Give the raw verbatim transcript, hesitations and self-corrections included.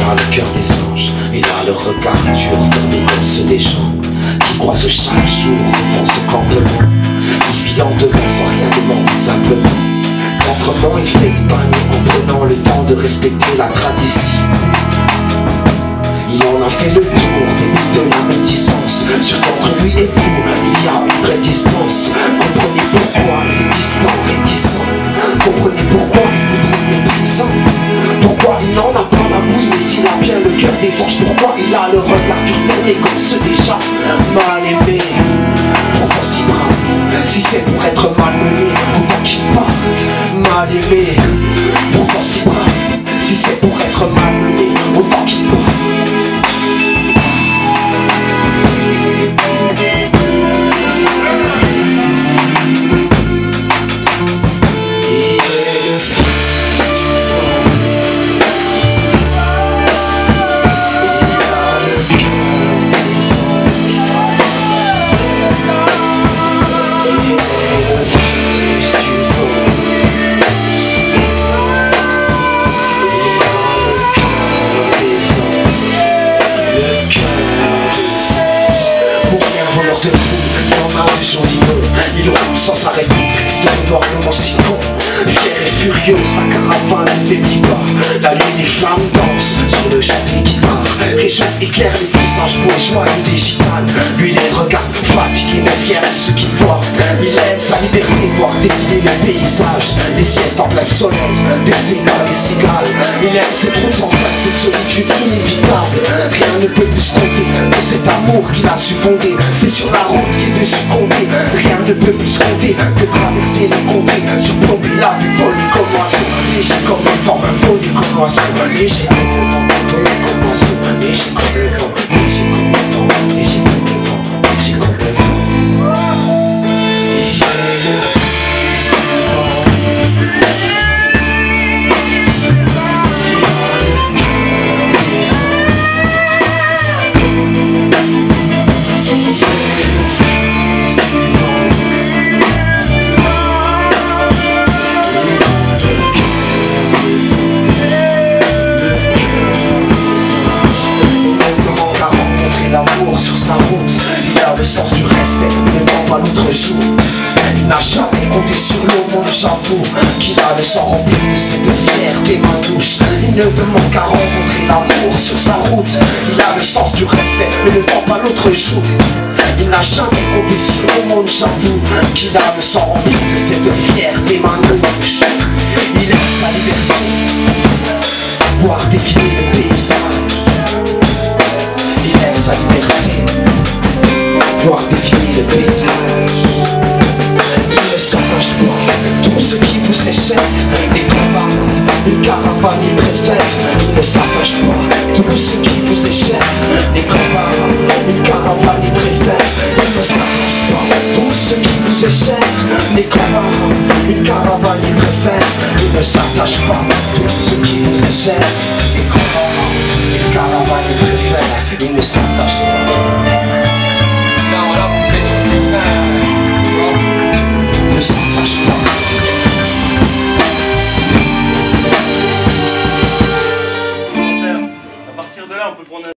a le cœur des anges, il a le regard dur, fermé comme ceux des gens qui croisent chaque jour devant ce campement. Il vit en dehors sans rien demander simplement. Qu'entrement il fait des paniers en prenant le temps de respecter la tradition. Il en a fait le tour des pays de la médisance. Sur qu'entre lui et vous, il y a une vraie distance. Comprenez pourquoi il est distant, réticent. Comprenez pourquoi il vous trouve méprisant. Pourquoi il n'en a pas la bouille, mais il a bien le cœur des anges. Pourquoi il a le regard dur fermé comme ceux des gens mal aimés. Pourquoi si brave, si c'est pour être malmené, autant qu'il parte mal aimé. Pourquoi si brave, si c'est pour être malmené, autant qu'il parte. Il roule sans s'arrêter, triste de voir le si con. Fier et furieuse, la caravane ne faiblit pas. La lune et flammes dansent sur le chant des guitares. Réchauffe, éclaire les visages beaux et joyeux des gitanes. Lui les regards fatigués mais fiers de ce qu'il voit. Il aime sa liberté, voir défiler les paysages. Les siestes en plein soleil, des cigales, des cigales. Il aime ses trous sans fin, cette solitude inévitable. Rien ne peut plus compter que cet amour qu'il a su fonder. C'est sur la route qu'il veut succomber. Rien ne peut plus compter que traverser la contrée. Surplomber la vue, voler comme oiseau, léger comme le vent, voler comme oiseau, léger comme le vent, voler comme oiseau, léger comme le vent, léger comme le vent, léger comme le vent, léger comme le vent. Le sens du respect ne ment pas l'autre jour. Il n'a jamais compté sur l'aumône, j'avoue qu'il a le sang rempli de cette fierté manouche. Il ne demande qu'à rencontrer l'amour sur sa route. Il a le sens du respect mais ne ment pas l'autre jour. Il n'a jamais compté sur l'aumône, j'avoue qu'il a le sang rempli de cette fierté manouche. Il aime sa liberté, voir défiler le paysage. Il aime sa liberté, voir défiler le paysage. Il ne s'attache pas, tout ce qui vous est cher. Des caravanes, une caravane il préfère. Il ne s'attache pas, tout ce qui vous est cher. Des caravanes, une caravane il préfère. Il ne s'attache pas, tout ce qui vous est cher. Des caravanes, une caravane il préfère. Il ne s'attache pas, tout ce qui vous est cher. Des caravanes, une caravane il préfère. Il ne s'attache pas.